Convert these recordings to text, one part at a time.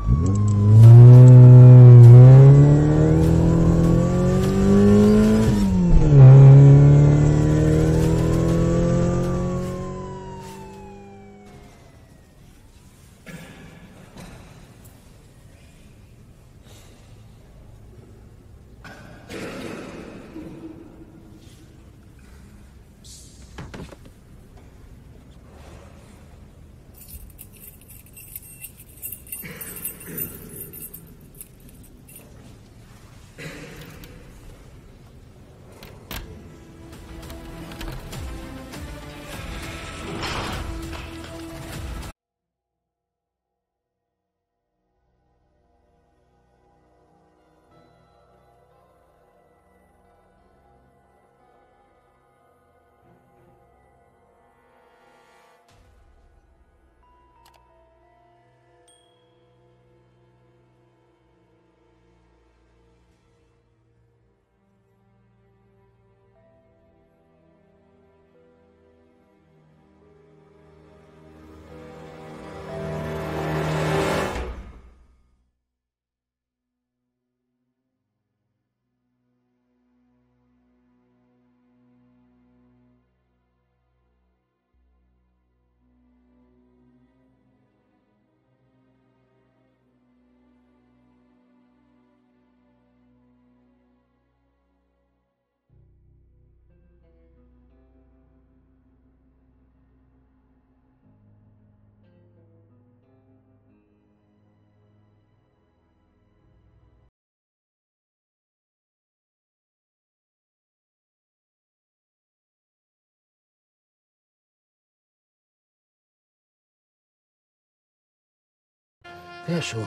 يا شو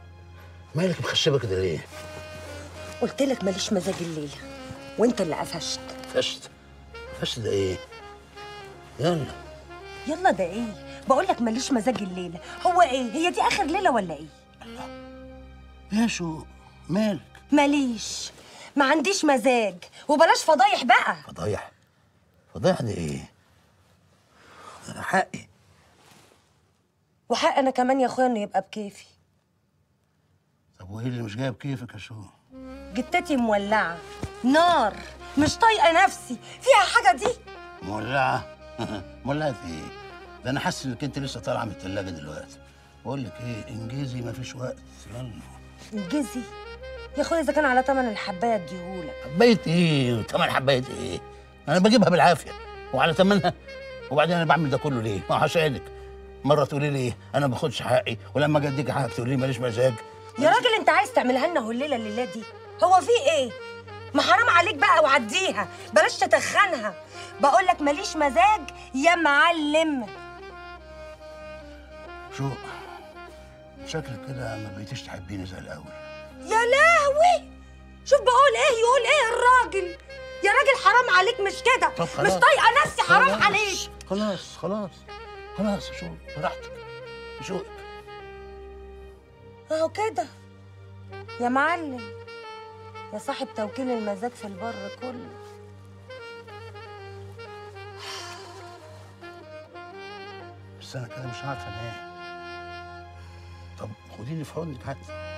مالك مخشبه كده ليه؟ قلت لك ماليش مزاج الليله وانت اللي قفشت. قفشت ده ايه؟ يلا يلا ده ايه؟ بقول لك ماليش مزاج الليله. هو ايه؟ هي دي اخر ليله ولا ايه؟ يا شو مالك؟ ماليش، ما عنديش مزاج، وبلاش فضايح بقى. فضايح دي ايه؟ انا حقي وحق انا كمان يا اخويا انه يبقى بكيفي. طب وايه اللي مش جايب كيفك يا شو؟ جتتي مولعه نار، مش طايقه نفسي فيها حاجه دي. مولعه؟ مولعه ايه؟ ده انا حاسس انك انت لسه طالعه من الثلاجه دلوقتي. بقول لك ايه، انجزي مفيش وقت، يلا. انجزي يا اخويا، اذا كان على تمن الحبايه اديهولك. حبايه ايه وتمن حبايه ايه؟ انا بجيبها بالعافيه وعلى تمنها. وبعدين انا بعمل ده كله ليه؟ ما عشانك. مره تقولي لي انا ما باخدش حقي، ولما اجي اديك حقك تقولي لي ماليش مزاج. يا راجل انت عايز تعملها لنا الليله دي؟ هو في ايه؟ ما حرام عليك بقى وعديها، بلاش تتخنها. بقول لك ماليش مزاج يا معلم. شو شكلك كده ما بقيتيش تحبيني زي الاول. يا لهوي، شوف بقول ايه يقول ايه الراجل. يا راجل حرام عليك، مش كده. مش طايقه نفسي، حرام عليك. خلاص يا شو، براحتك شوقك اهو كده يا معلم، يا صاحب توكيل المزاج في البر كله. بس انا كده مش عارفه انام. طب خديني في حضنك حتى.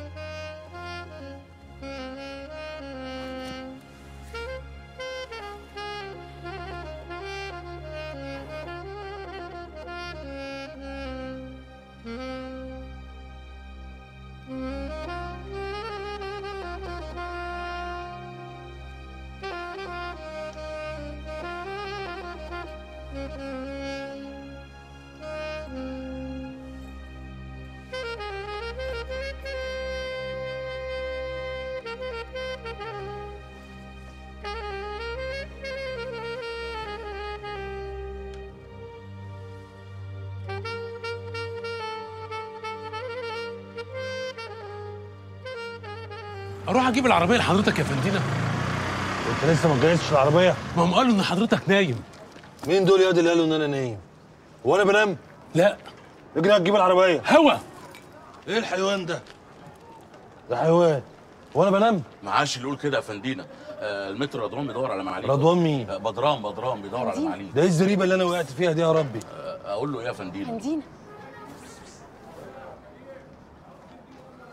اروح اجيب العربيه لحضرتك يا فندينا. انت لسه ما جهزتش العربيه؟ ما هم قالوا ان حضرتك نايم. مين دول يا واد اللي قالوا ان انا نايم؟ هو انا بنام؟ لا. اجري هتجيب العربيه. هوا. ايه الحيوان ده؟ ده حيوان. هو انا بنام؟ معاش اللي يقول كده يا فندينا. المتر رضوان بيدور على معاليه. رضوان مين؟ بدران بيدور على معاليه. ده ايه الزريبه اللي انا وقعت فيها دي يا ربي؟ اقول له ايه يا فندينا؟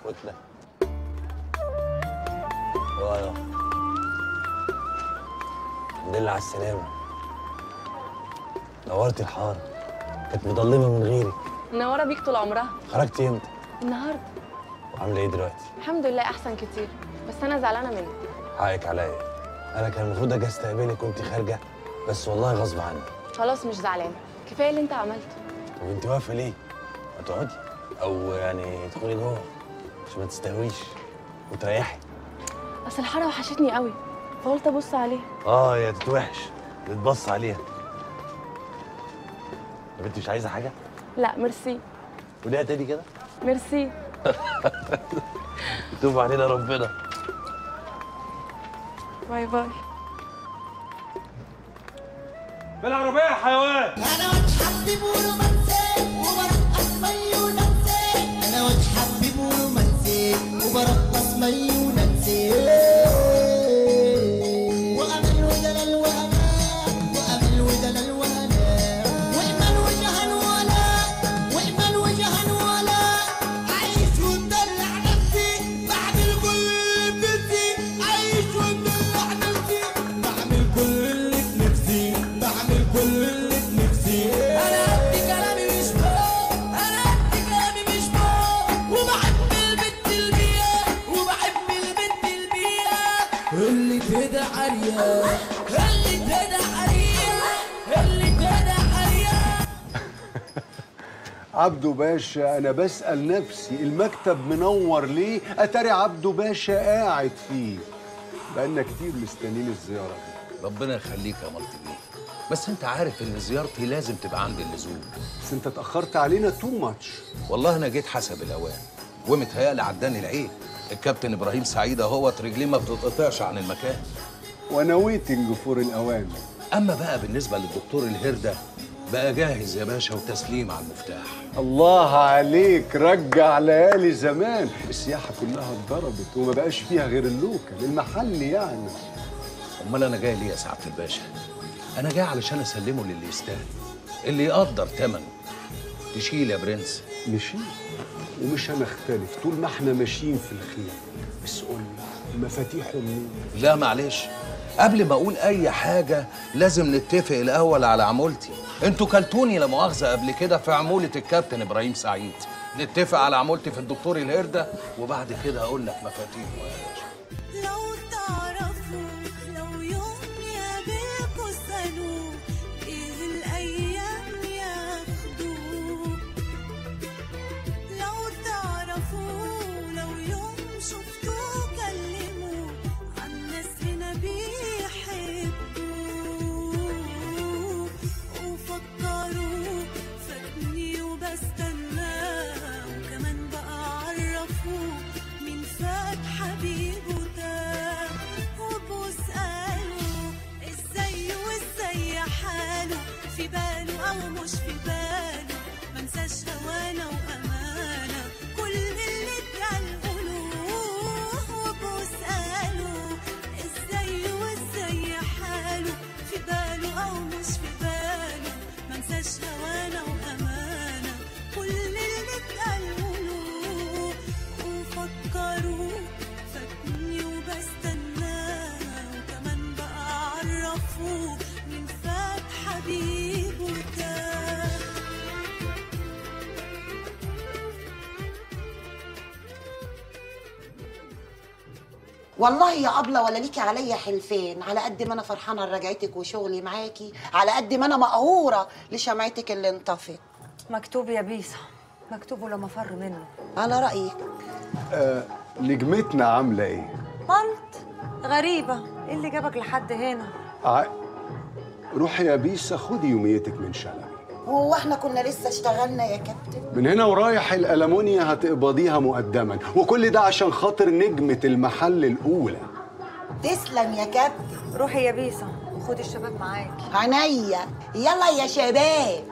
وتنام. ايوه الحمد لله على السلامة. نورت الحارة، كانت مضلمة من غيرك. منورة بيك طول عمرها. خرجتي امتى؟ النهارده. وعاملة ايه دلوقتي؟ الحمد لله احسن كتير، بس انا زعلانة منك. حقك عليا، أنا كان المفروض أجي أستقبلك وأنت خارجة، بس والله غصب عني. خلاص مش زعلانة، كفاية اللي انت عملته. طب أنت واقفة ليه؟ ما تقعدي، أو يعني تدخلي جوه عشان ما تستهويش وتريحي. اصل الحارة وحشتني قوي، فقلت ابص عليها. يا تتوحش تتبص عليها. طب أنت مش عايزة حاجة؟ لا ميرسي. قوليها تاني كده. ميرسي. يتوب علينا ربنا. باي باي. بالعربية يا حيوان. انا وجه حبيب ورومانسي وبرقص مي وننسي. انا وجه حبيب ورومانسي وبرقص مي وننسي. وامل ودلال وامان وامل ودلال وهناء واجمل وجها ولا واجمل وجها ولا. عايش ومدلع نفسي بعمل كل اللي بنفسي. عايش ومدلع نفسي بعمل كل اللي بنفسي. بعمل كل اللي بنفسي. انا قد كلامي مش فوق. انا قد كلامي مش فوق. وبحب البنت البيئة وبحب البنت البيئة اللي تهدى عريان اللي تهدى عريان اللي تهدى عريان. عبده باشا، أنا بسأل نفسي المكتب منور ليه؟ أتاري عبده باشا قاعد فيه. بقالنا كتير مستنيين الزيارة دي. ربنا يخليك يا مالتي بيه، بس انت عارف ان زيارتي لازم تبقى عند اللزوم. بس أنت اتأخرت علينا تو ماتش. والله انا جيت حسب الاوان، ومتهيألي عداني العيب. الكابتن ابراهيم سعيد اهوت رجليه ما بتتقطعش عن المكان. وأنا ويتنج فور الأوان. اما بقى بالنسبه للدكتور الهردة بقى جاهز يا باشا وتسليم على المفتاح. الله عليك، رجع ليالي زمان. السياحة كلها اتضربت وما بقاش فيها غير اللوكل المحل يعني. امال انا جاي ليه يا سعاده الباشا؟ انا جاي علشان اسلمه للي يستاهل، اللي يقدر ثمنه. تشيل يا برنس. نشيل ومش هنختلف طول ما احنا ماشيين في الخير. بس قول لي مفاتيحه منين؟ لا معلش، قبل ما اقول اي حاجه لازم نتفق الاول على عمولتي. انتوا كلتوني لا مؤاخذه قبل كده في عموله الكابتن ابراهيم سعيد. نتفق على عمولتي في الدكتور الهردة وبعد كده اقول لك مفاتيحه يا باشا. لو تعرفوا لو يوم يقابلكوا اسألوه ايه الأيام ياخدوه. لو تعرفوا لو يوم شفتوه كلموه عن ناس هنا بيحبوه. وفكروا فاتني وبستناه وكمان بقى عرفوه مين فات حبيبه ده. وبسأله ازاي وازاي حاله في باله او مش في باله. منساش هوانا وامانه كل اللي اتقالقولوه. وبسأله ازاي وازاي حاله في باله او مش في باله. منساش هوانا وامانه كل اللي اتقالقولوه. وفكروا فاتني وبستناه وكمان بقى عرفوه مين فات حبيبه ده. والله يا أبلة ولا ليكي عليا حلفين. على قد ما أنا فرحانة لرجعتك وشغلي معاكي، على قد ما أنا مقهورة لشمعتك اللي انطفت. مكتوب يا بيسا، مكتوب ولما فر منه. على رأيك. نجمتنا عاملة إيه؟ مالت غريبة، إيه اللي جابك لحد هنا؟ روحي يا بيسا خدي يوميتك من شلبي. هو احنا كنا لسه اشتغلنا يا كابتن؟ من هنا ورايح الألمونيا هتقبضيها مقدما، وكل ده عشان خاطر نجمة المحل الأولى. تسلم يا كابتن. روحي يا بيسا وخدي الشباب معاكي. عينيا، يلا يا شباب.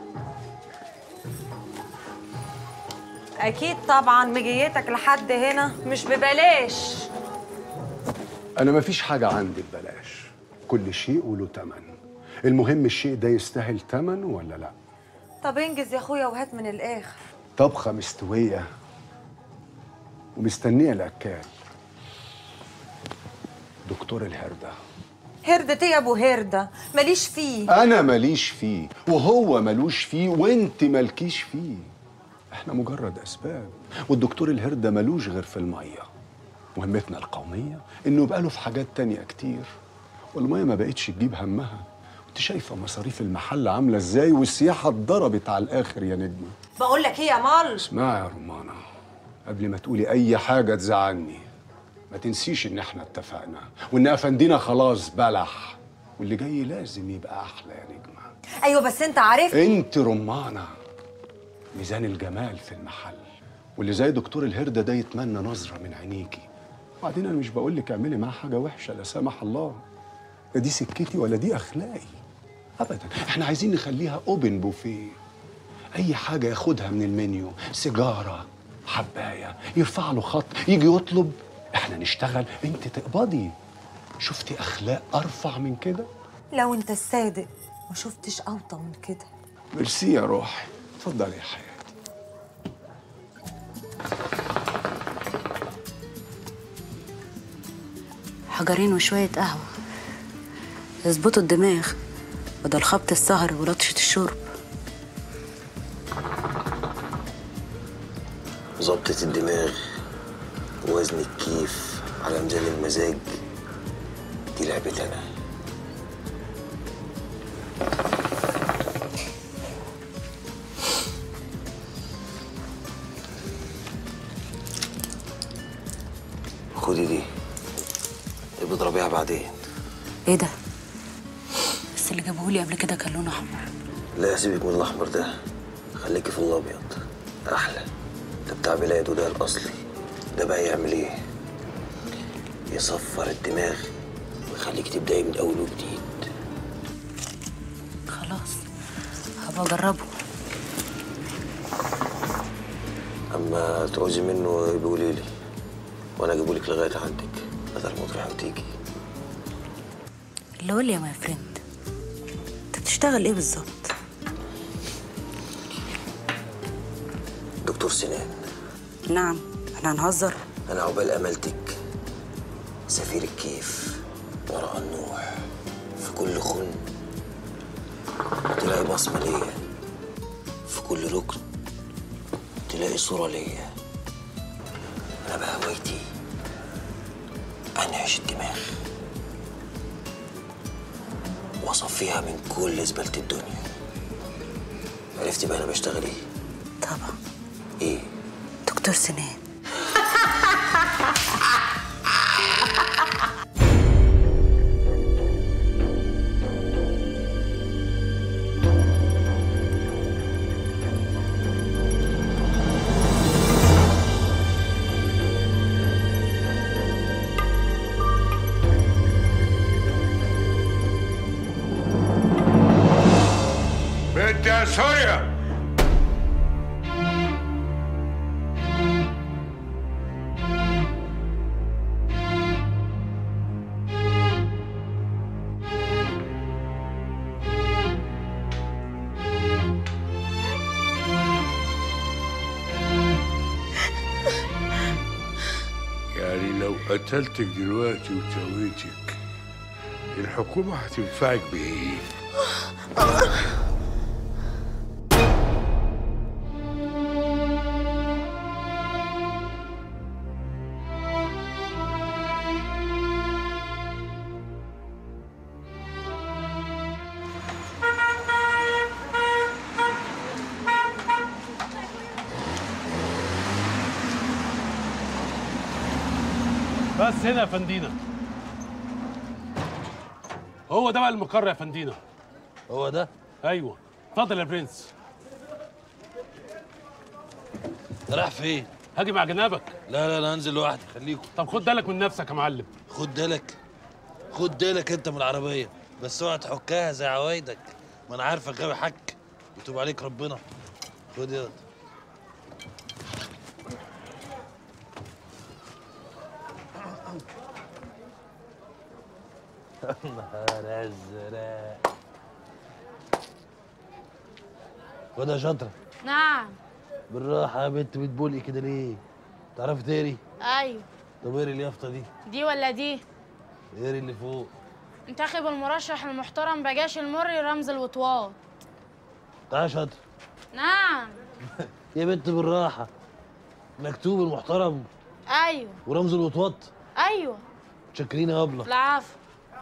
أكيد طبعا مجيتك لحد هنا مش ببلاش. أنا مفيش حاجة عندي ببلاش، كل شيء وله تمن. المهم الشيء ده يستاهل تمن ولا لا. طب انجز يا اخويا وهات من الآخر. طبخة مستوية ومستنيه الاكال دكتور الهردة. هردة ايه يا ابو هردة؟ ماليش فيه. انا ماليش فيه وهو ملوش فيه وانت مالكيش فيه. احنا مجرد اسباب، والدكتور الهردة ملوش غير في الميه. مهمتنا القوميه انه يبقى له في حاجات تانية كتير، والميه ما بقتش تجيب همها. انت شايفه مصاريف المحل عامله ازاي، والسياحه اتضربت على الاخر يا نجمه. بقول لك ايه يا مال؟ اسمعي يا رمانه، قبل ما تقولي اي حاجه تزعلني ما تنسيش ان احنا اتفقنا وان افندينا خلاص بلح، واللي جاي لازم يبقى احلى يا نجمه. ايوه بس انت عارف انت رمانه ميزان الجمال في المحل، واللي زي دكتور الهردة ده يتمنى نظره من عينيكي. وبعدين انا مش بقول لك اعملي معاه حاجه وحشه لا سمح الله، لا دي سكتي ولا دي اخلاقي ابدا. احنا عايزين نخليها اوبن بوفيه، اي حاجه ياخدها من المنيو، سيجاره، حبايه، يرفع له خط، يجي يطلب، احنا نشتغل انت تقبضي. شفتي اخلاق ارفع من كده؟ لو انت الصادق ما شفتش اوطى من كده. ميرسي يا روحي، اتفضلي يا حياتي. حجرين وشوية قهوة يظبطوا الدماغ بدل خبط السهر ولطشة الشرب. ظبطة الدماغ ووزن الكيف على ميزان المزاج دي لعبتي أنا. خدي دي بضربيها بعدين. ايه ده؟ بس اللي جابهولي قبل كده كان لونه احمر. لا سيبك من الاحمر ده، خليكي في الابيض احلى. ده بتاع بلاد وده الاصلي. ده بقى يعمل ايه؟ يصفر الدماغ ويخليك تبداي من اول وجديد. خلاص هبقى اجربه. اما تعوزي منه بيقولي لي وانا اجيبهولك لغايه عندك بدل ما تروحي وتيجي. اللي قول لي يا ماي فريند، انت بتشتغل ايه بالظبط؟ دكتور سنان. نعم، احنا هنهزر؟ انا عقبال املتك سفير الكيف ورا النوح، في كل خن تلاقي بصمه ليا، في كل ركن تلاقي صوره ليا. انا بقى هوايتي انعش الدماغ واصفيها من كل زباله الدنيا. عرفتي بقى انا بشتغل ايه؟ طبعا. ايه؟ دكتور سنان. بنت يا سوريا، يعني لو قتلتك دلوقتي وسويتك الحكومة هتنفعك بإيه؟ بس هنا يا فندينا. هو ده بقى المقر يا فندينا. هو ده؟ ايوه. اتفضل يا برنس. رايح فين؟ هاجي مع جنابك. لا انا هنزل لوحدي، خليكم. طب خد بالك من نفسك يا معلم. خد بالك، خد بالك انت من العربيه، بس اوعى تحكها زي عوايدك، ما انا عارفك غاوي حك يتوب عليك ربنا. خد يلا. نهار ازرق. خد يا شاطره. نعم. بالراحه يا بنت، بتبولقي كده ليه؟ تعرفي تقري؟ ايوه. طب اقري اليافطه دي. دي ولا دي؟ اقري اللي فوق. انتخب المرشح المحترم بجاش المري رمز الوطواط. تعالى شاطر. نعم. يا بنت بالراحه. مكتوب المحترم. ايوه. ورمز الوطواط. ايوه. متشكرين يا ابله. العفو.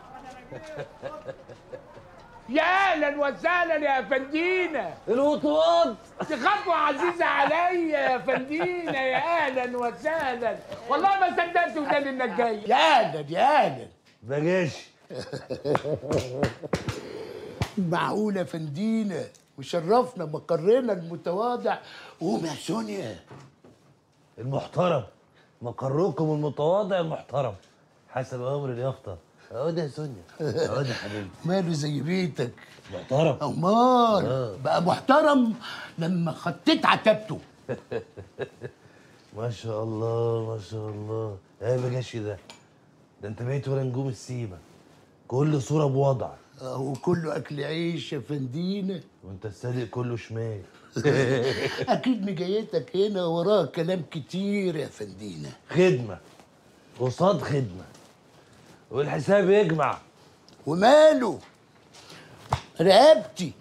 يا اهلا وسهلا يا فندينا. الوطواط دي خطوه عزيزه عليا يا فندينا. يا اهلا وسهلا، والله ما صدقت وداني انك جاي. يا اهلا يا اهلا. بجاشي. معقوله فندينا وشرفنا مقرنا المتواضع. قوم يا سونيا. المحترم مقركم المتواضع المحترم حسب امر اليافطه. اقعد يا سونيا، اقعد يا حبيبي. ماله زي بيتك محترم. امال بقى محترم لما خطيت عتبته. ما شاء الله ما شاء الله. ايه بجاشي ده انت بقيت ولا نجوم السيما، كل صوره بوضع. وكله اكل عيش يا فندينا. وانت الصادق كله شمال. اكيد مجايتك هنا وراها كلام كتير يا فندينا. خدمه قصاد خدمه والحساب يجمع. وماله رقبتي.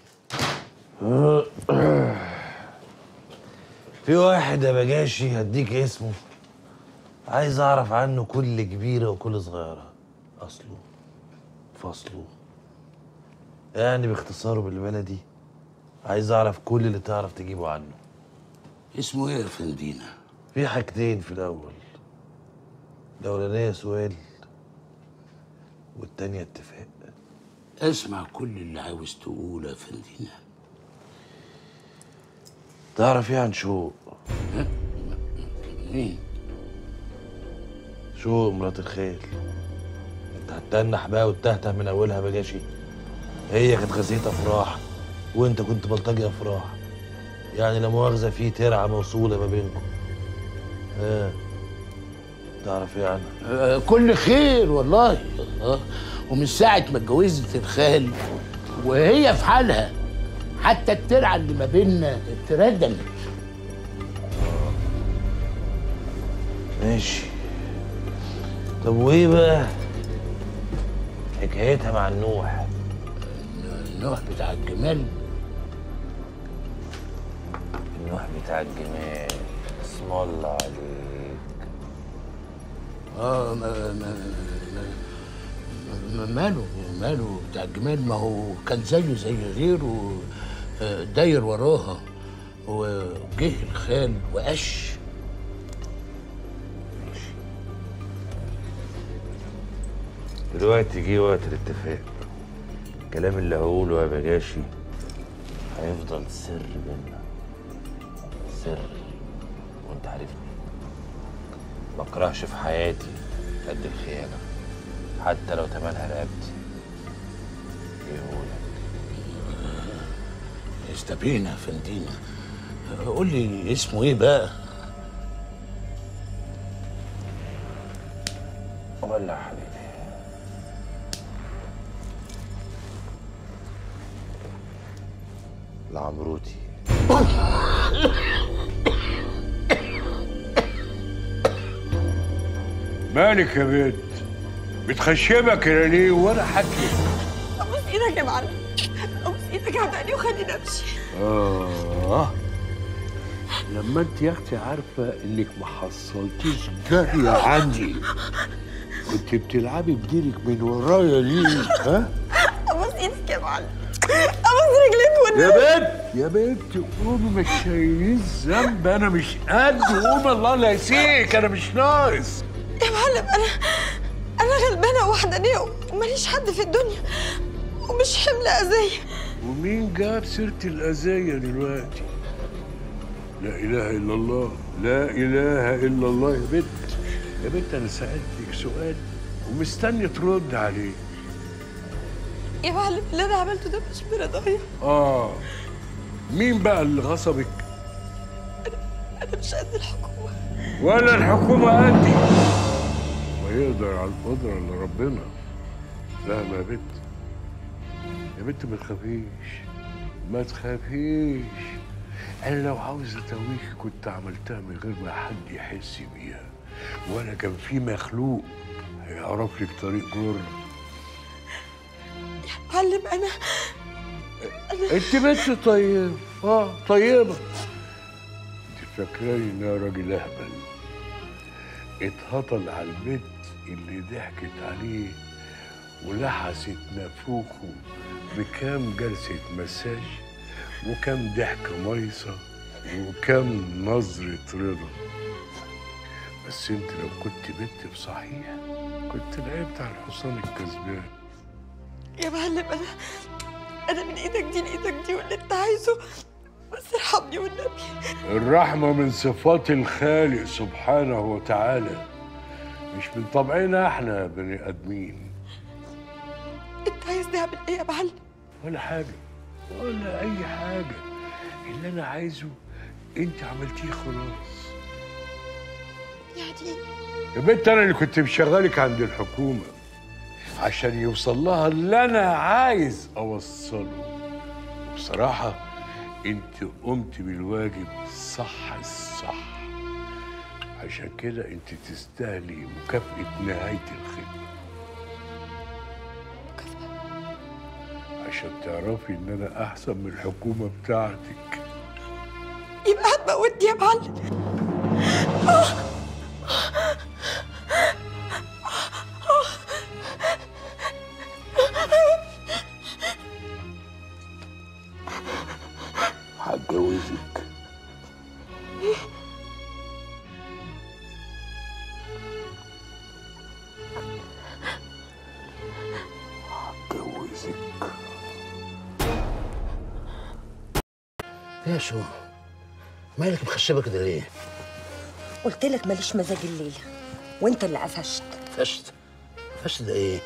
في واحد يا بجاشي هديك اسمه، عايز اعرف عنه كل كبيره وكل صغيره، اصله فصله، يعني باختصاره بالبلدي عايز اعرف كل اللي تعرف تجيبه عنه. اسمه ايه يا فندينا؟ في حاجتين في الاول، الاولانيه سؤال والتانيه اتفاق. اسمع كل اللي عاوز تقوله يا فندينا. تعرف ايه عن شوق؟ مين؟ شوق مرات الخيل. انت هتتنح بقى وتتهته من اولها بجاشي. هي كانت غزية افراح وانت كنت بلطجي افراح، يعني لا مؤاخذه في ترعه موصوله ما بينكم. تعرف ايه عنها؟ كل خير والله. ومن ساعه ما اتجوزت الخال وهي في حالها، حتى الترعه اللي ما بيننا اتردمت. ماشي. طب وايه بقى حكايتها مع النوح؟ النوح بتاع الجمال. النوح بتاع الجمال، اسم الله عليك. ماله بتاع الجمال؟ ما هو كان زيه زي غيره داير وراها، وجه الخال وقش. ماشي. دلوقتي جه وقت الاتفاق. الكلام اللي هقوله يا بجاشي هيفضل سر بينا، سر، وانت عارفني ما اكرهش في حياتي قد الخيانه، حتى لو تمنها رقبتي. يقولك استبينا يا فندينا. قول لي اسمه ايه بقى؟ ولا يا حبيبي. العمروتي. مالك يا بنت؟ بتخشبك كده ليه وانا حكي؟ ابوس ايدك يا معلم، ابوس ايدك عبقني وخليني امشي. لما انت يا اختي عارفه انك ما حصلتيش جاريه عندي، كنت بتلعبي بديلك من ورايا ليه؟ ها؟ ابوس ايدك يا معلم، ابوس رجليك والنبي. يا بنت قومي، مش شايلين ذنب، انا مش قد. قومي الله لا يسيك، انا مش ناقص. يا معلم انا غلبانه وحدانيه وماليش حد في الدنيا ومش حمل اذيه. ومين جاب سيره الاذيه دلوقتي؟ لا اله الا الله، لا اله الا الله. يا بنت يا بنت انا سالتك سؤال ومستني ترد عليه. يا معلم اللي انا عملته ده مش برضايا. مين بقى اللي غصبك؟ انا مش قد الحكومه ولا الحكومه قدي، ويقدر على القدره اللي ربنا. لا يا بنت، يا بنت ما تخافيش، ما تخافيش. انا لو عاوز اتويك كنت عملتها من غير ما حد يحس بيها، ولا كان في مخلوق هيعرف لك طريق جر. يا معلم انا انت بنت طيبه، طيبه. انت فاكراني ان انا راجل اهبل اتهطل على البنت اللي ضحكت عليه ولحست نافوخه بكام جلسه مساج وكام ضحكه ميصه وكام نظره رضا. بس انت لو كنت بنت بصحيح كنت لعبت على الحصان الكسبان. يا معلم انا من ايدك دي لايدك دي واللي انت عايزه، بس ارحمني والنبي. الرحمة من صفات الخالق سبحانه وتعالى، مش من طبعنا احنا بني ادمين. انت عايز نعمل ايه يا معلم؟ ولا حاجة ولا أي حاجة، اللي أنا عايزه أنت عملتيه خلاص. يعني يا بنت أنا اللي كنت مشغلك عند الحكومة عشان يوصل لها اللي أنا عايز أوصله. بصراحة أنت قمت بالواجب صح الصح، عشان كده أنت تستاهلي مكافأة نهاية الخدمة. عشان تعرفي ان انا احسن من الحكومه بتاعتك. يبقى هتموتني يا معلم. هتجوزك. يا شو مالك مخشبه كده ليه؟ قلت لك ماليش مزاج الليله وانت اللي قفشت. فشت ده ايه؟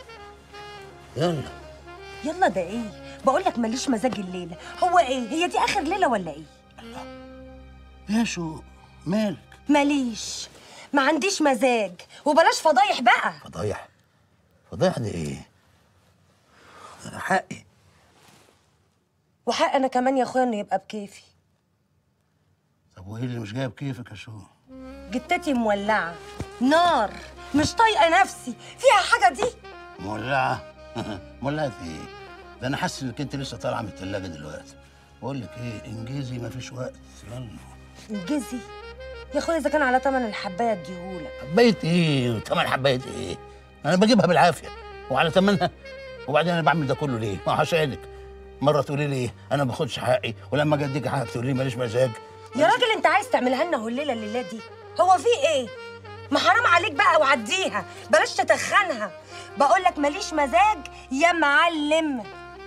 يلا ده ايه؟ بقول لك ماليش مزاج الليله. هو ايه؟ هي دي اخر ليله ولا ايه؟ يا شو مالك؟ ماليش، ما عنديش مزاج، وبلاش فضايح بقى. فضايح دي ايه؟ انا حقي وحق انا كمان يا اخويا انه يبقى بكيفي. طب وايه اللي مش جايب كيفك يا شو؟ جتتي مولعه نار، مش طايقه نفسي. فيها حاجه دي؟ مولعه؟ مولعه ايه؟ ده انا حاسس انك انت لسه طالعه من الثلاجه دلوقتي. بقول لك ايه، انجزي مفيش وقت. يلا انجزي يا اخويا، اذا كان على تمن الحبايه اديهولك. حبايه ايه وتمن حبايه ايه؟ انا بجيبها بالعافيه وعلى تمنها. وبعدين انا بعمل ده كله ليه؟ ما عشانك. مره تقولي لي انا ما باخدش حقي، ولما اجي اديك حقك تقولي لي ماليش مزاج. يا راجل انت عايز تعملها لنا هليله الليله دي؟ هو في ايه؟ ما حرام عليك بقى وعديها، بلاش تتخنها. بقول لك ماليش مزاج يا معلم.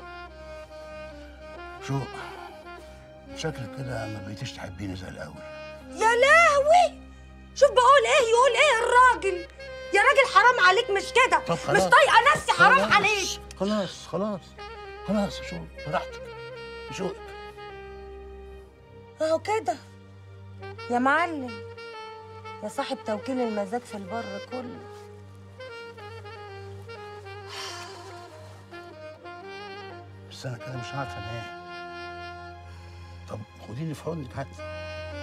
شو شكلك كده ما بقيتيش تحبيني زي الاول. يا لهوي، شوف بقول ايه يقول ايه الراجل. يا راجل حرام عليك، مش كده. مش طايقه نفسي، حرام عليك. خلاص شو براحتك شو اهو كده يا معلم، يا صاحب توكيل المزاج في البر كله. بس انا كده مش عارفه انام. طب خديني في حضنك حتى.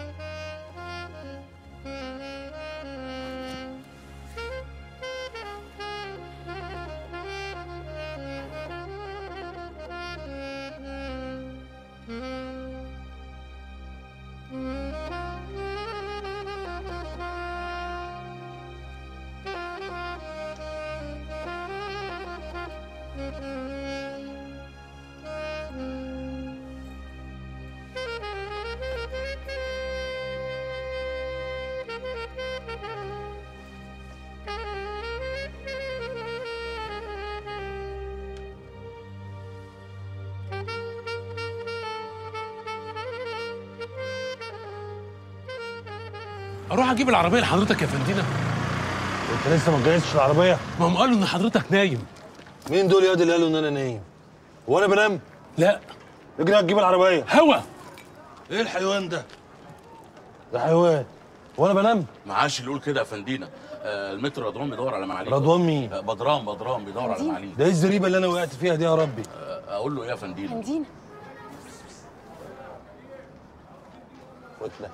اروح اجيب العربيه لحضرتك يا فندينا. انت لسه ما جهزتش العربيه؟ ما هم قالوا ان حضرتك نايم. مين دول يا اللي قالوا ان انا نايم؟ هو انا بنام؟ لا. اجري هتجيب العربيه. هوا ايه الحيوان ده؟ ده حيوان وانا بنام؟ معاش اللي يقول كده يا فندينا. المتر رضوان بيدور على معاليك. رضوان مين؟ بدران بيدور على معاليك. ده ايه الزريبه اللي انا وقعت فيها دي يا ربي؟ اقول له ايه يا فندينا؟ كتلة.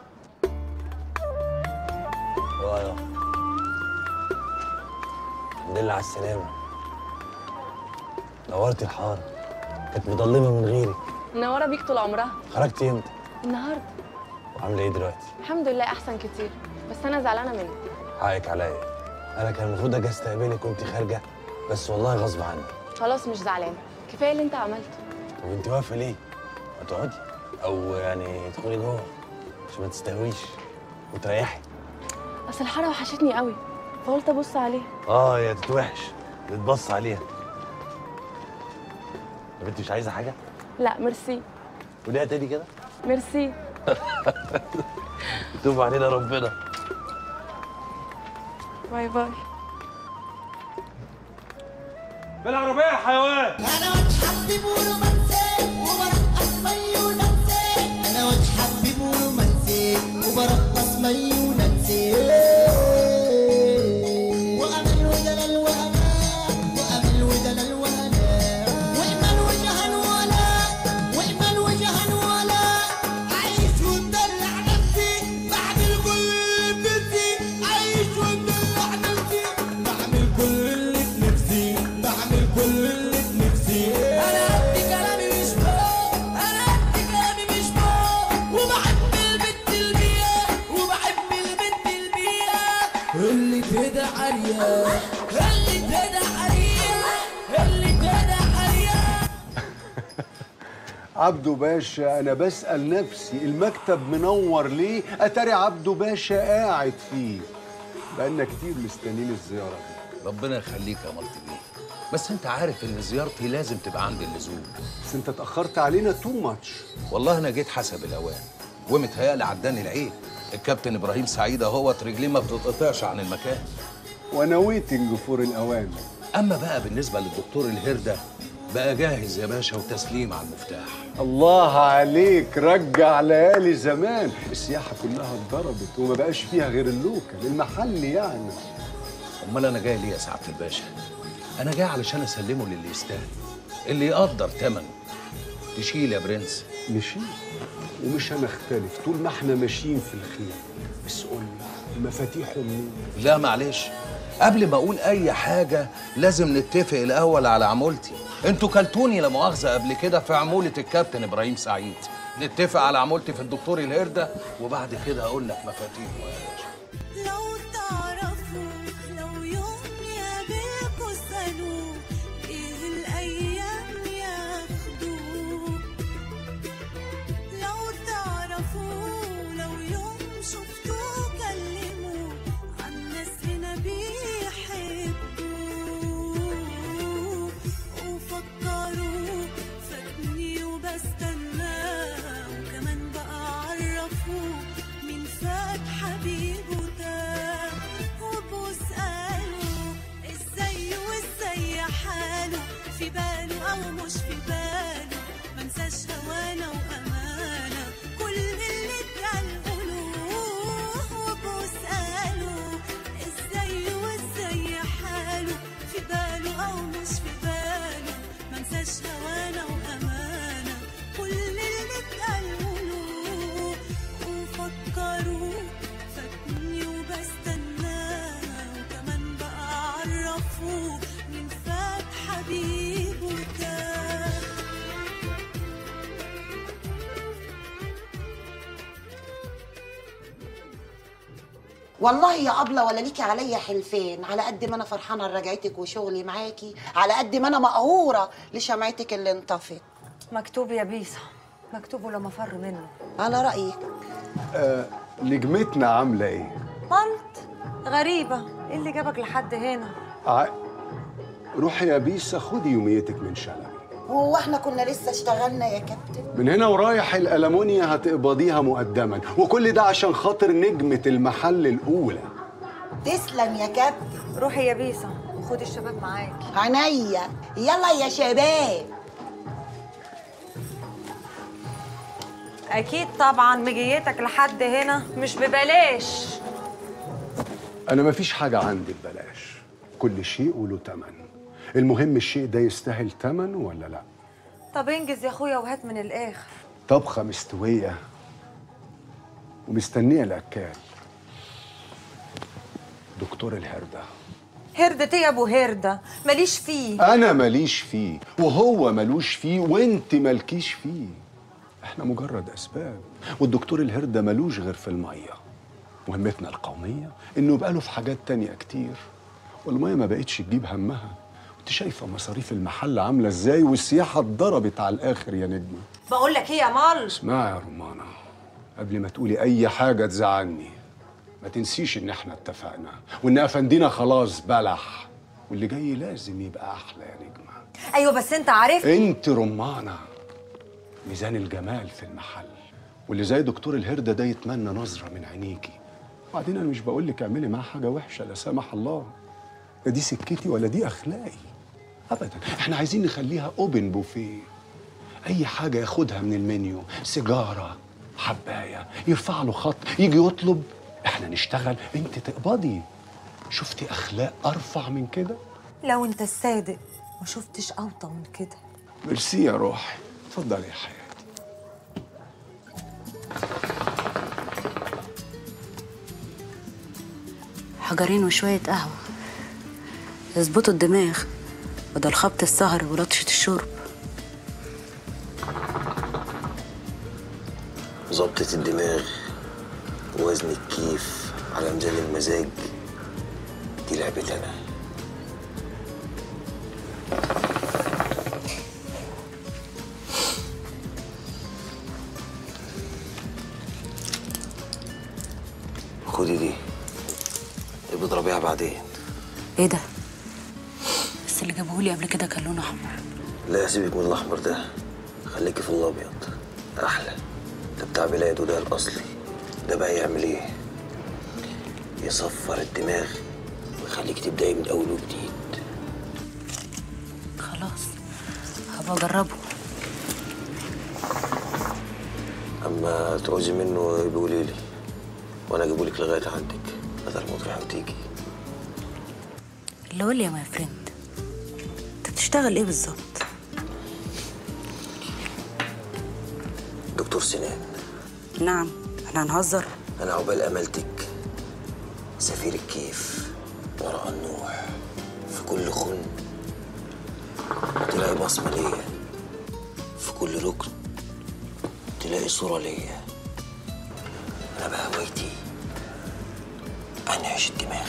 ايوه الحمد لله على السلامة. نورتي الحارة، كانت مضلمة من غيرك. منوره بيك طول عمرها. خرجتي امتى؟ النهارده. وعاملة ايه دلوقتي؟ الحمد لله احسن كتير، بس انا زعلانه منك. حقك عليا، أنا كان المفروض أجي أستقبلك وأنت خارجة، بس والله غصب عني. خلاص مش زعلانه، كفايه اللي انت عملته. طب أنت واقفة ليه؟ ما تقعدي، أو يعني ادخلي جوه عشان ما تستهويش وتريحي. اصل الحاره وحشتني قوي، فقلت ابص عليها. يا تتوحش تتبص عليها. طب أنت مش عايزة حاجة؟ لا ميرسي. قوليها تاني كده. ميرسي. يتوب علينا ربنا. باي باي. بالعربية يا حيوان. أنا وجه حبيب ورومانسي وبرقص مي وننسي. أنا وجه حبيب ورومانسي وبرقص مي وننسي. وأمل ودلال وأمان وأمل ودلال وهناء وإيمان وجهان ولا وإيمان وجهان ولا. عايش ومدلع نفسي بعمل كل اللي في نفسي. عايش ومدلع نفسي بعمل كل اللي في نفسي. بعمل كل اللي في نفسي. أنا قد كلامي مش فوق، أنا قد كلامي مش فوق. وبحب البنت البيئة وبحب البنت البيئة اللي كده عريان اللي كده عريان اللي كده عريان. عبده باشا، أنا بسأل نفسي المكتب منور ليه؟ أتاري عبده باشا قاعد فيه. بقالنا كتير مستنيين الزيارة دي. ربنا يخليك يا مالتي بيه، بس انت عارف ان زيارتي لازم تبقى عند اللزوم. بس انت اتأخرت علينا تو ماتش. والله انا جيت حسب الاوان، ومتهيألي عداني العيب. الكابتن ابراهيم سعيد اهوت رجليه ما بتتقطعش عن المكان. وانا ويتنج فور الاوان. اما بقى بالنسبه للدكتور الهرده بقى جاهز يا باشا وتسليم على المفتاح. الله عليك، رجع ليالي زمان. السياحة كلها اتضربت وما بقاش فيها غير اللوكال المحل يعني. امال انا جاي ليه يا سعاده الباشا؟ انا جاي علشان اسلمه للي يستاهل، اللي يقدر ثمنه. تشيل يا برنس. نشيل ومش هنختلف طول ما احنا ماشيين في الخير. بس قول لي مفاتيحه منين؟ لا معلش، قبل ما اقول اي حاجه لازم نتفق الاول على عمولتي. انتوا كلتوني لا مؤاخذه قبل كده في عموله الكابتن ابراهيم سعيد. نتفق على عمولتي في الدكتور الهرده وبعد كده اقول لك مفاتيحه يا باشا. لو تعرفوا لو يوم يقابلكوا اسألوه ايه الأيام ياخدوه. لو تعرفوا لو يوم شفتوه كلموه عن ناس هنا بيحبوه. وفكروا فاتني وبستناه وكمان بقى عرفوه مين فات حبيبه ده. وابقوا اسألوا ازاي وازاي حاله في باله او مش في باله. منساش هوانا وامانه كل اللي اتقال قولوه. وابقوا اسألوا ازاي وازاي حاله في باله او مش في باله. منساش هوانا وامانه كل اللي اتقال قولوه. وفكروا فاتني وبستناه وكمان بقى عرفوه من فات حبيبه ده. والله يا أبلة ولا ليكي عليا حلفين. على قد ما أنا فرحانة لرجعتك وشغلي معاكي، على قد ما أنا مقهورة لشمعتك اللي انطفت. مكتوب يا بيسا، مكتوب ولا مفر منه. على رأيك. نجمتنا عاملة ايه؟ مالت غريبة، ايه اللي جابك لحد هنا؟ روحي يا بيسا خدي يوميتك من شلبي. هو احنا كنا لسه اشتغلنا يا كابتن؟ من هنا ورايح الألمونيا هتقبضيها مقدما، وكل ده عشان خاطر نجمة المحل الأولى. تسلم يا كابتن. روحي يا بيسا وخدي الشباب معاكي. عينيا، يلا يا شباب. اكيد طبعا مجيتك لحد هنا مش ببلاش. أنا مفيش حاجة عندي ببلاش، كل شيء وله تمن. المهم الشيء ده يستاهل تمن ولا لا. طب انجز يا اخويا وهات من الاخر. طبخة مستوية ومستنيه الاكال دكتور الهرده. هردة ايه يا ابو هردة؟ ماليش فيه. انا ماليش فيه وهو ملوش فيه وانت مالكيش فيه. احنا مجرد اسباب، والدكتور الهرده ملوش غير في الميه. مهمتنا القوميه انه يبقى له في حاجات تانية كتير، والميه ما بقتش تجيب همها. انت شايفه مصاريف المحل عامله ازاي، والسياحه اتضربت على الاخر يا نجمه. بقول لك ايه يا مال؟ اسمعي يا رمانه، قبل ما تقولي اي حاجه تزعلني ما تنسيش ان احنا اتفقنا وان افندينا خلاص بلح، واللي جاي لازم يبقى احلى يا نجمه. ايوه بس انت عارف انت رمانه ميزان الجمال في المحل، واللي زي دكتور الهرده ده يتمنى نظره من عينيكي. وبعدين انا مش بقول لك اعملي معاه حاجه وحشه لا سمح الله، لا دي سكتي ولا دي اخلاقي ابدا. احنا عايزين نخليها اوبن بوفيه، اي حاجه ياخدها من المنيو، سيجاره، حبايه، يرفع له خط، يجي يطلب، احنا نشتغل انت تقبضي. شفتي اخلاق ارفع من كده؟ لو انت الصادق ما شفتش اوطى من كده. ميرسي يا روحي، اتفضلي يا حياتي. حجرين وشوية قهوة يظبطوا الدماغ بدل خبط السهر ولطشة الشرب. ظبطة الدماغ ووزن الكيف على ميزان المزاج دي لعبتي أنا. خدي دي اضربيها بعدين. ايه ده؟ بس اللي جابهولي قبل كده كان لونه احمر. لا سيبك من الاحمر ده، خليكي في الابيض احلى. ده بتاع بلاد وده الاصلي. ده بقى يعمل ايه؟ يصفر الدماغ ويخليك تبداي من اول وجديد. خلاص هبقى اجربه. اما تعوزي منه بيقولي لي وانا اجيبهولك لغايه عندك بدل ما تروحي وتيجي. اللي قول لي يا ماي فريند، انت بتشتغل ايه بالظبط؟ دكتور سنان. نعم، احنا هنهزر؟ انا عقبال امالتك سفير الكيف ورا النوح. في كل خن تلاقي بصمه ليا، في كل ركن تلاقي صوره ليا. انا بقى هوايتي انعش الدماغ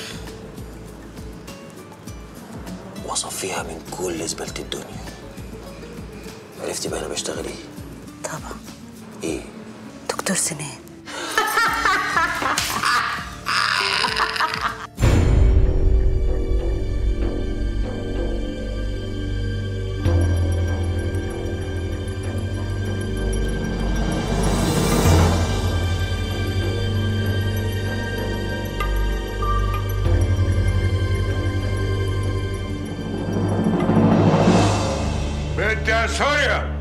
واصفيها من كل زباله الدنيا. عرفتي بقى انا بشتغل ايه؟ طبعا. ايه؟ دكتور سنان. بنت يا سوريا،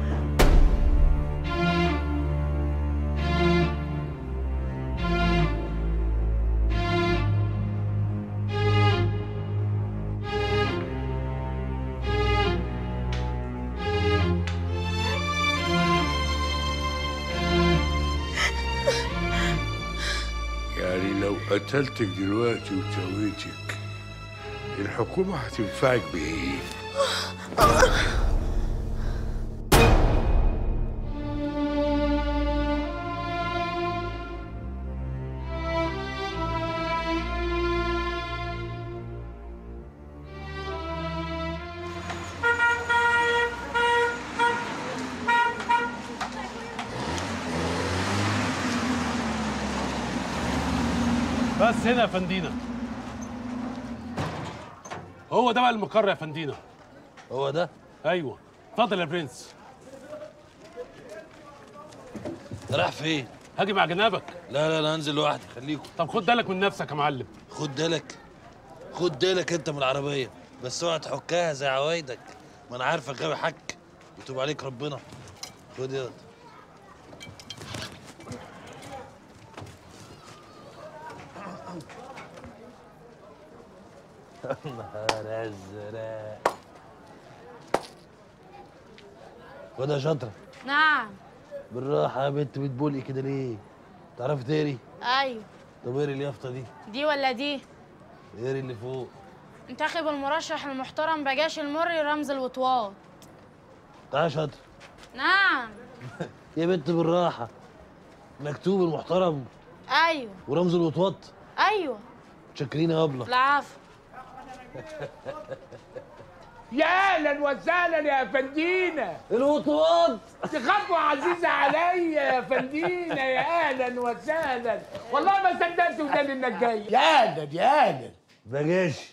يعني لو قتلتك دلوقتي وسويتك الحكومة هتنفعك بإيه؟ بس هنا يا فندينا. هو ده بقى المقر يا فندينا. هو ده؟ ايوه. اتفضل يا برنس. رايح فين؟ هاجي مع جنابك. لا انا هنزل لوحدي، خليكم. طب خد بالك من نفسك يا معلم. خد بالك انت من العربيه، بس اوعى تحكها زي عوايدك، ما انا عارفك غاوي حك يتوب عليك ربنا. خد ياض. نهار ازرق. خد يا شاطره. نعم. بالراحه يا بنت، بتبولقي كده ليه؟ تعرفي تقري؟ ايوه. طب اقري اليافطه دي. دي ولا دي؟ اقري اللي فوق. انتخب المرشح المحترم بجاش المري رمز الوطواط. تعالى شاطر. نعم. يا بنت بالراحه. مكتوب المحترم. ايوه. ورمز الوطواط. ايوه. متشكرين يا ابله. العفو. يا اهلا وسهلا يا فندينا. الوطواط دي خطوه عزيزه عليا يا فندينا. يا اهلا وسهلا، والله ما صدقت وداني انك جاي. يا اهلا يا اهلا. بجاشي.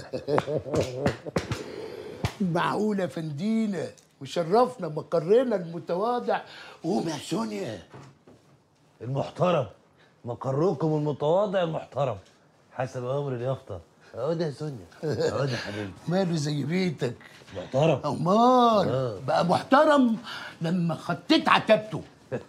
معقوله فندينا وشرفنا مقرنا المتواضع. قوم يا سونيا. المحترم مقركم المتواضع المحترم حسب امر اليافطه. اقعد يا سونيا، اقعد يا حبيبي. ماله زي بيتك محترم. امال بقى محترم لما خطيت عتبته.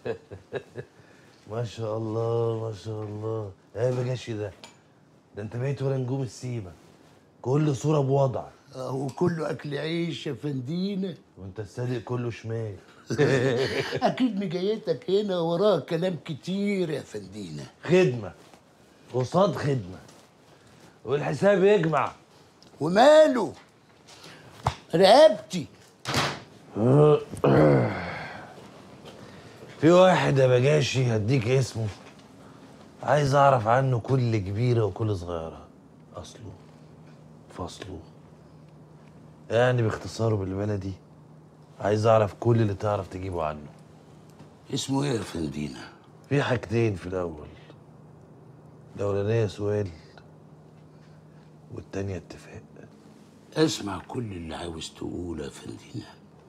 ما شاء الله ما شاء الله. ايه بجاشي ده انت بقيت ولا نجوم السيما، كل صوره بوضع. وكله اكل عيش يا فندينا. وانت الصادق كله شمال. اكيد مجيتك هنا وراها كلام كتير يا فندينا. خدمه قصاد خدمه والحساب يجمع. وماله رقبتي. في واحد يا بجاشي هديك اسمه، عايز اعرف عنه كل كبيره وكل صغيره، اصله فصله، يعني باختصاره بالبلدي عايز اعرف كل اللي تعرف تجيبه عنه. اسمه ايه يا فندينا؟ في حاجتين في الاول، الاولانيه سؤال والتانيه اتفاق. اسمع كل اللي عاوز تقوله يا فندينا.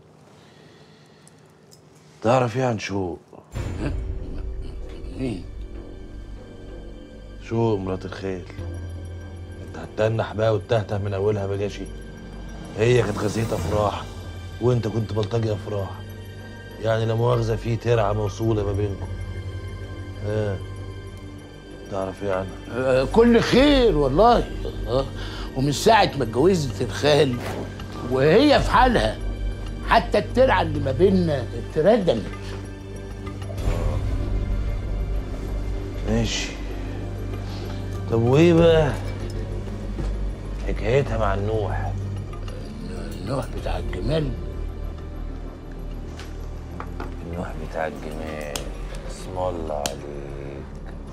تعرف ايه عن شوق؟ مين؟ شوق مرات الخيل. انت هتتنح بقى وتتهته من اولها بجاشي. هي كانت غزية افراح وانت كنت بلطجي افراح، يعني لا مؤاخذه في ترعه موصوله ما بينكم. تعرف ايه عنها؟ كل خير والله. ومن ساعه ما اتجوزت الخال وهي في حالها، حتى الترعه اللي ما بيننا اتردمت. ماشي. طب وايه بقى حكايتها مع النوح؟ النوح بتاع الجمال. النوح بتاع الجمال، اسم الله عليك.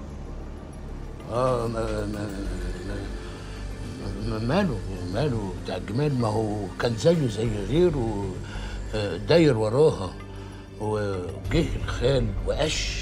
ماله بتاع الجمال؟ ما هو كان زيه زي غيره داير وراها، وجه الخال وقش.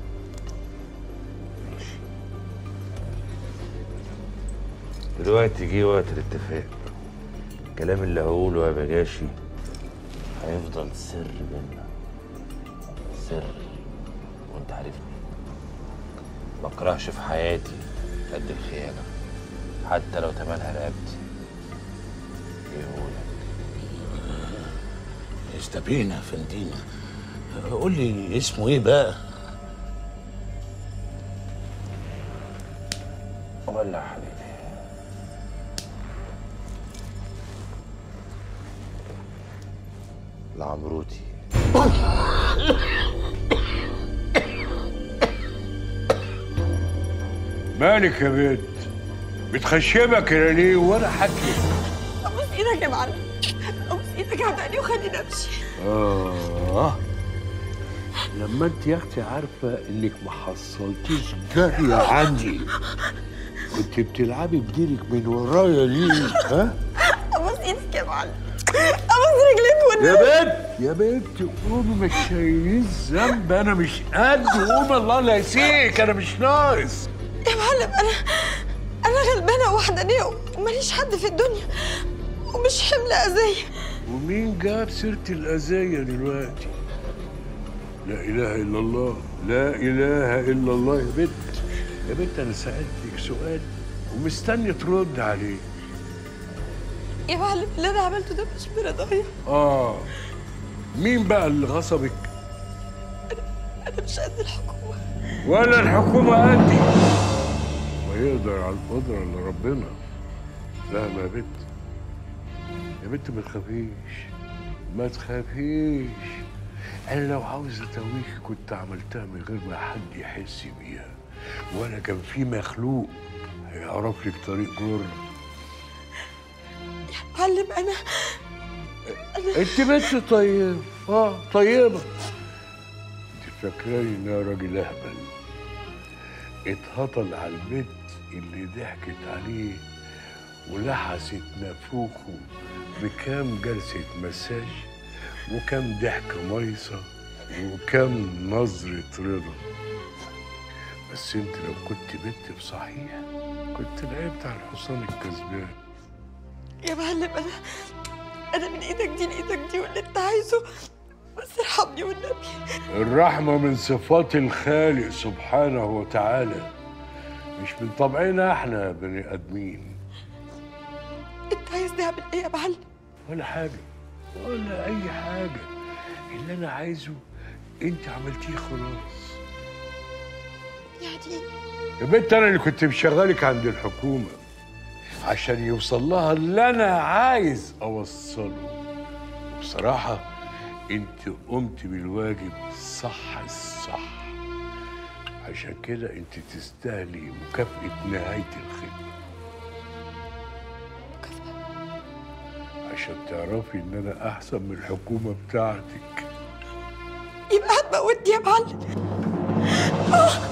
دلوقتي جه وقت الاتفاق. الكلام اللي هقوله يا بجاشي هيفضل سر بينا، سر، وانت عارفني ما اكرهش في حياتي قد الخيانه، حتى لو تمنها رقبتي. يقولك استبينا يا فندينا. قول لي اسمه ايه بقى؟ ولا يا حبيبي. العمروتي. مالك يا بنت؟ بتخشبك كده ليه وانا حكي؟ ابوس ايدك يا معلم، ابوس ايدك عبقني وخليني امشي. لما انت يا اختي عارفه انك ما حصلتيش جاريه عندي، كنت بتلعبي بديلك من ورايا ليه؟ ها؟ ابوس ايدك يا معلم، ابوس رجليك والنبي. يا بنت قومي، مش شايلين ذنب، انا مش قد. قومي الله لا يسيك، انا مش ناقص. يا معلم انا غلبانه وحدانيه وماليش حد في الدنيا ومش حمل اذيه. ومين جاب سيره الاذيه دلوقتي؟ لا اله الا الله، لا اله الا الله. يا بنت انا سالتك سؤال ومستني ترد عليه. يا معلم اللي انا عملته ده مش برضايا. مين بقى اللي غصبك؟ انا مش قد الحكومه ولا الحكومه قدي، ويقدر على القدره اللي ربنا. فاهمه يا بنت؟ يا بنت ما تخافيش، ما تخافيش. انا لو عاوز اتويك كنت عملتها من غير ما حد يحس بيها، ولا كان في مخلوق هيعرف لك طريق جر. يا معلم انا انت بنت طيبه، طيبه. انت فاكراني ان انا راجل اهبل اتهطل على البت اللي ضحكت عليه ولحست نافوخه بكام جلسه مساج وكام ضحكه ميصه وكام نظره رضا. بس انت لو كنت بنت بصحيح كنت لعبت على الحصان الكسبان. يا معلم انا من ايدك دي لايدك دي واللي انت عايزه، بس ارحمني والنبي. الرحمة من صفات الخالق سبحانه وتعالى، مش من طبعنا احنا بني ادمين. انت عايز نعمل ايه يا معلم؟ ولا حاجة ولا أي حاجة، اللي أنا عايزه أنت عملتيه خلاص. يعني يا بنت أنا اللي كنت مشغلك عند الحكومة عشان يوصل لها اللي أنا عايز أوصله. بصراحة أنت قمت بالواجب صح الصح، عشان كده أنت تستاهلي مكافأة نهاية الخدمة. عشان تعرفي إن أنا أحسن من الحكومة بتاعتك. يبقى هتموتني يا معلم.